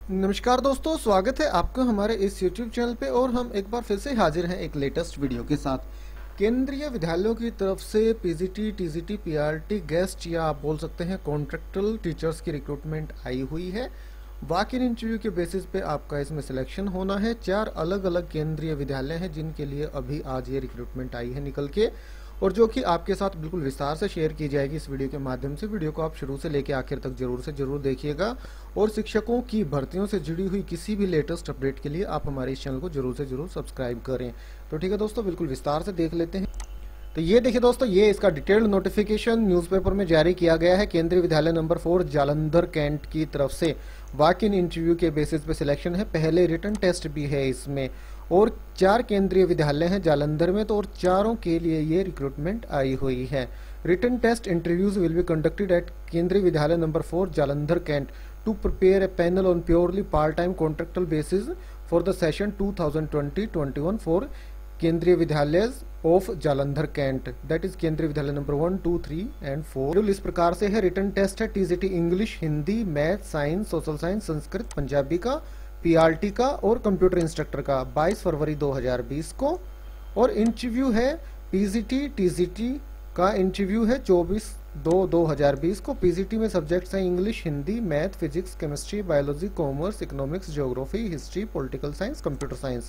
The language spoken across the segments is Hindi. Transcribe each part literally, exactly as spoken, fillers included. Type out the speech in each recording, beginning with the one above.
नमस्कार दोस्तों, स्वागत है आपका हमारे इस YouTube चैनल पे। और हम एक बार फिर से हाजिर हैं एक लेटेस्ट वीडियो के साथ। केंद्रीय विद्यालयों की तरफ से पीजीटी, टीजीटी, पीआरटी, गेस्ट या आप बोल सकते हैं कॉन्ट्रैक्चुअल टीचर्स की रिक्रूटमेंट आई हुई है। वॉक इन इंटरव्यू के बेसिस पे आपका इसमें सिलेक्शन होना है। चार अलग अलग केंद्रीय विद्यालय हैं जिनके लिए अभी आज ये रिक्रूटमेंट आई है निकल के, और जो कि आपके साथ बिल्कुल विस्तार से शेयर की जाएगी इस वीडियो के माध्यम से। वीडियो को आप शुरू से लेकर आखिर तक जरूर से जरूर देखिएगा। और शिक्षकों की भर्तियों से जुड़ी हुई किसी भी लेटेस्ट अपडेट के लिए आप हमारे इस चैनल को जरूर से जरूर सब्सक्राइब करें। तो ठीक है दोस्तों, बिल्कुल विस्तार से देख लेते हैं। तो ये देखिए दोस्तों, ये इसका डिटेल्ड नोटिफिकेशन न्यूज़पेपर में जारी किया गया है। Kendriya Vidyalaya number four Jalandhar cantt की तरफ से वॉक इन इंटरव्यू के बेसिस पे सिलेक्शन है। पहले रिटन टेस्ट भी है इसमें, और चार केंद्रीय विद्यालय हैं जालंधर में, तो और चारों के लिए ये रिक्रूटमेंट आई हुई है। Written test interviews will be conducted at Kendriya Vidyalaya number four Jalandhar cantt to prepare a panel on purely part time contractual basis for the session two thousand twenty twenty one for Kendriya Vidyalaya of Jalandhar cantt, that is Kendriya Vidyalaya number one, two, three and four. इस प्रकार से है। रिटन टेस्ट है TGT English, Hindi, math, science, social science, Sanskrit, Punjabi का, पीआरटी का और कंप्यूटर इंस्ट्रक्टर का बाईस फरवरी दो हज़ार बीस को। और इंटरव्यू है पीजीटी, टीजीटी का इंटरव्यू है चौबीस दो दो हजार बीस को। पीजीटी में सब्जेक्ट्स हैं English, Hindi, math, physics, chemistry, biology, commerce, economics, geography, history, political science, computer science.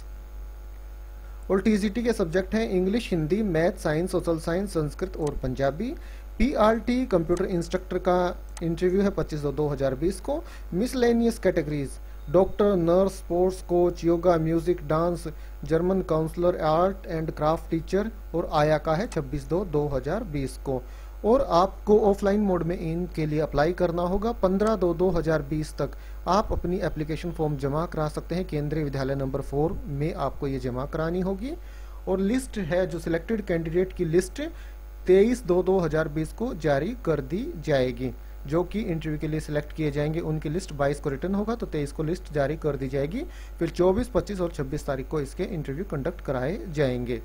और टीजीटी के सब्जेक्ट हैं English, Hindi, math, science, social science, Sanskrit और पंजाबी। पीआरटी कंप्यूटर इंस्ट्रक्टर का इंटरव्यू है पच्चीस दो दो हजार बीस को। Miscellaneous categories doctor, nurse, sports coach, yoga, music, dance, German counsellor, art and craft teacher और आया का है छब्बीस दो दो हजार बीस को। और आपको ऑफलाइन मोड में इनके लिए अप्लाई करना होगा। पंद्रह दो दो हजार बीस तक आप अपनी एप्लीकेशन फॉर्म जमा करा सकते हैं। केंद्रीय विद्यालय नंबर फोर में आपको ये जमा करानी होगी। और लिस्ट है जो सिलेक्टेड कैंडिडेट की लिस्ट तेईस दो दो हजार बीस को जारी कर दी जाएगी। जो कि इंटरव्यू के लिए सिलेक्ट किए जाएंगे उनकी लिस्ट बाईस को रिटर्न होगा, तो तेईस को लिस्ट जारी कर दी जाएगी। फिर चौबीस, पच्चीस और छब्बीस तारीख को इसके इंटरव्यू कंडक्ट कराए जाएंगे।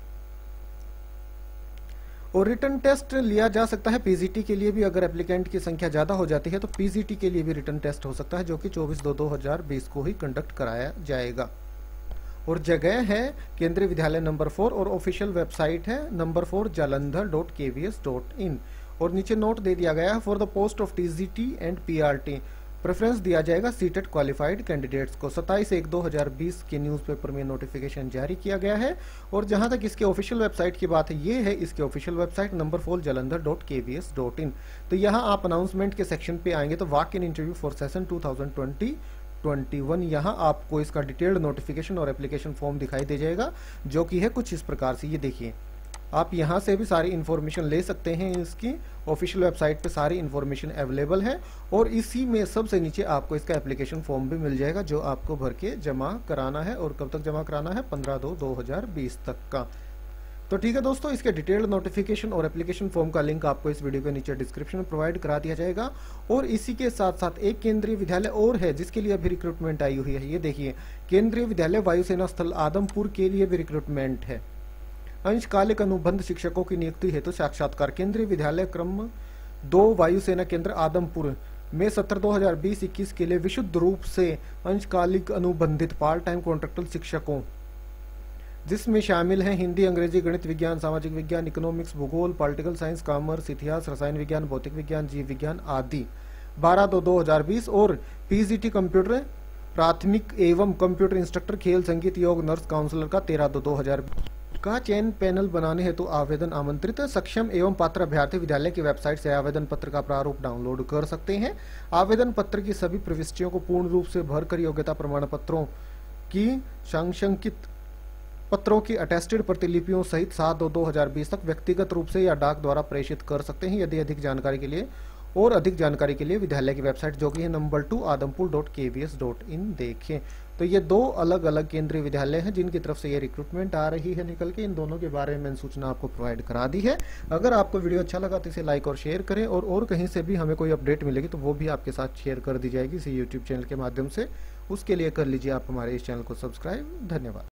और रिटर्न टेस्ट लिया जा सकता है पीजीटी के लिए भी। अगर एप्लीकेंट की संख्या ज्यादा हो जाती है तो पीजीटी के लिए भी रिटर्न टेस्ट हो सकता है, जो कि चौबीस दो दो हजार बीस को ही कंडक्ट कराया जाएगा। और जगह है केंद्रीय विद्यालय नंबर फोर, और ऑफिशियल वेबसाइट है number four Jalandhar dot K V S dot in. और नीचे नोट दे दिया गया है for the post of TGT and PRT preference दिया जाएगा सीटेड क्वालिफाइड कैंडिडेट्स को। सत्ताईस एक दो हजार बीस के न्यूज़पेपर में नोटिफिकेशन जारी किया गया है। और जहां तक इसके ऑफिशियल वेबसाइट की बात है, ये है इसके official website number four Jalandhar dot K V S dot in. तो यहाँ आप अनाउंसमेंट के सेक्शन पे आएंगे तो walk in interview for session two thousand twenty twenty one, यहाँ आपको इसका डिटेल्ड नोटिफिकेशन और एप्लीकेशन फॉर्म दिखाई दे जाएगा, जो कि है कुछ इस प्रकार से। ये देखिए, आप यहाँ से भी सारी इन्फॉर्मेशन ले सकते हैं। इसकी ऑफिशियल वेबसाइट पे सारी इन्फॉर्मेशन अवेलेबल है। और इसी में सबसे नीचे आपको इसका एप्लीकेशन फॉर्म भी मिल जाएगा, जो आपको भर के जमा कराना है। और कब तक जमा कराना है? पंद्रह दो दो हजार बीस तक का। तो ठीक है दोस्तों, इसके डिटेल्ड नोटिफिकेशन और एप्लीकेशन फॉर्म का लिंक आपको इस वीडियो के नीचे डिस्क्रिप्शन में प्रोवाइड करा दिया जाएगा। और इसी के साथ साथ एक केंद्रीय विद्यालय और है जिसके लिए अभी रिक्रूटमेंट आई हुई है। ये देखिए, केंद्रीय विद्यालय वायुसेना स्थल आदमपुर के लिए भी रिक्रूटमेंट है। अंशकालिक अनुबंध शिक्षकों की नियुक्ति हेतु साक्षात्कार। केंद्रीय विद्यालय क्रम दो वायुसेना केंद्र आदमपुर में सत्र दो हजार बीस इक्कीस के लिए विशुद्ध रूप से अंशकालिक अनुबंधित पार्ट टाइम कॉन्ट्रेक्चुअल शिक्षकों, जिसमें शामिल हैं हिंदी, अंग्रेजी, गणित, विज्ञान, सामाजिक विज्ञान, इकोनॉमिक्स, भूगोल, पॉलिटिकल साइंस, कॉमर्स, इतिहास, रसायन विज्ञान, भौतिक विज्ञान, जीव विज्ञान आदि। बारह दो दो हजार बीस। और पीजीटी कंप्यूटर प्राथमिक एवं कंप्यूटर इंस्ट्रक्टर, खेल, संगीत, योग, नर्स, काउंसलर का तेरह दो दो हजार का चयन पैनल बनाने हेतु तो आवेदन आमंत्रित है। सक्षम एवं पात्र अभ्यर्थी विद्यालय की वेबसाइट से आवेदन पत्र का प्रारूप डाउनलोड कर सकते हैं। आवेदन पत्र की सभी प्रविष्टियों को पूर्ण रूप से भरकर योग्यता प्रमाण पत्रों की सांशंकित पत्रों की अटेस्टेड प्रतिलिपियों सहित सात दो दो हजार बीस तक व्यक्तिगत रूप से या डाक द्वारा प्रेषित कर सकते हैं। यदि अधिक जानकारी के लिए और अधिक जानकारी के लिए विद्यालय की वेबसाइट, जो कि है number two Adampur dot K V S dot in देखें। तो ये दो अलग अलग केंद्रीय विद्यालय हैं जिनकी तरफ से ये रिक्रूटमेंट आ रही है निकल के। इन दोनों के बारे में मैंने सूचना आपको प्रोवाइड करा दी है। अगर आपको वीडियो अच्छा लगा तो इसे लाइक और शेयर करें। और और कहीं से भी हमें कोई अपडेट मिलेगी तो वो भी आपके साथ शेयर कर दी जाएगी इसी यूट्यूब चैनल के माध्यम से। उसके लिए कर लीजिए आप हमारे इस चैनल को सब्सक्राइब। धन्यवाद।